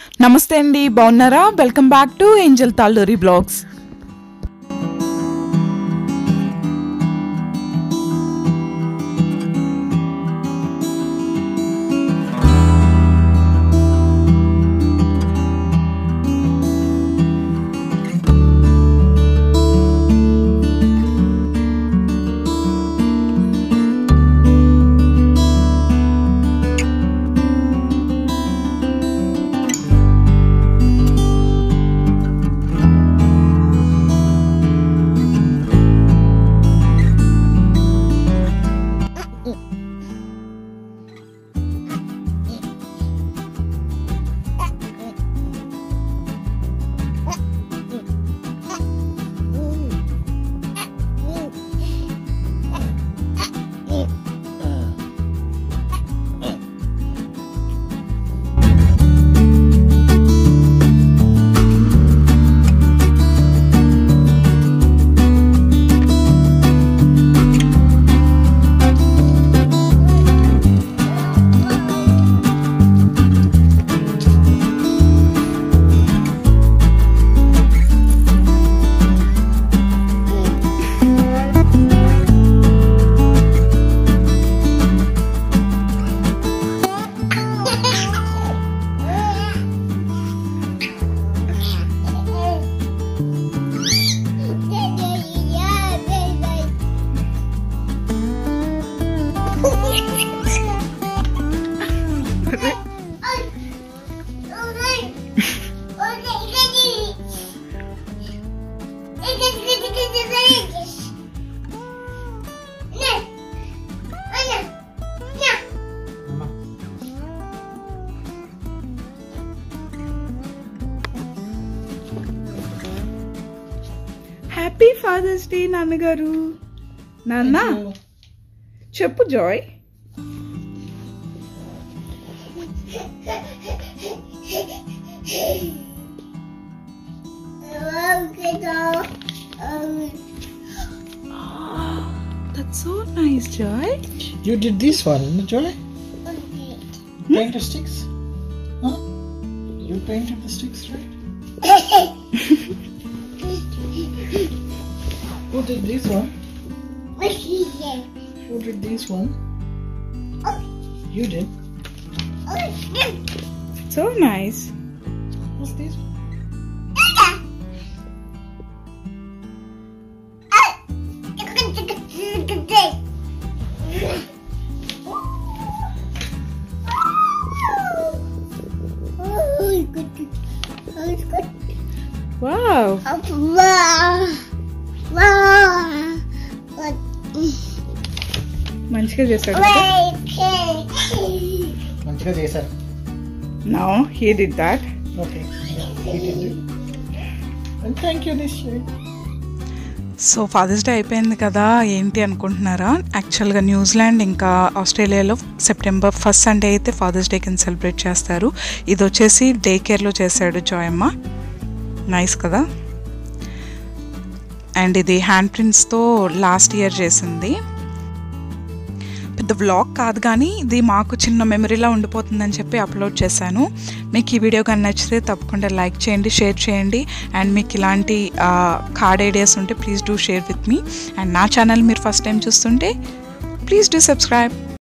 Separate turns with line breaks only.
నమస్తే అండి, బాగున్నారా? Welcome back to Angel Talluri blogs. Happy father's day నాన్నగారు. నాన్న చెప్పు Joy. That's so nice, Joy.
You did this one, Joy? Painted sticks? Huh? You painted the sticks, right? Who did this one? Who did this one? You did.
So nice.
What's this one?
Wow. మంచిగా చేశాడు.
మంచిగా చేశారు.
No, he did that.
Okay. He did it. And thank you this year.
So father's day అయిపోయింది కదా, ఏంటి అనుకుంటున్నారా? యాక్చువల్గా New Zealand ఇంకా ఆస్ట్రేలియాలో సెప్టెంబర్ 1st సండే అయితే ఫాదర్స్ డే కింద సెలబ్రేట్ చేస్తారు. ఇది వచ్చేసి డే కేర్లో చేశాడు జాయమ్మ. నైస్ కదా. అండ్ ఇది హ్యాండ్ ప్రింట్స్తో లాస్ట్ ఇయర్ చేసింది. పెద్ద వ్లాగ్ కాదు కానీ ఇది మాకు చిన్న మెమరీలా ఉండిపోతుందని చెప్పి అప్లోడ్ చేశాను. మీకు ఈ వీడియో కానీ నచ్చితే తప్పకుండా లైక్ చేయండి, షేర్ చేయండి. అండ్ మీకు ఇలాంటి కార్డ్ ఐడియాస్ ఉంటే please do share with me. And నా ఛానల్ మీరు ఫస్ట్ టైం చూస్తుంటే ప్లీజ్ డూ సబ్స్క్రైబ్.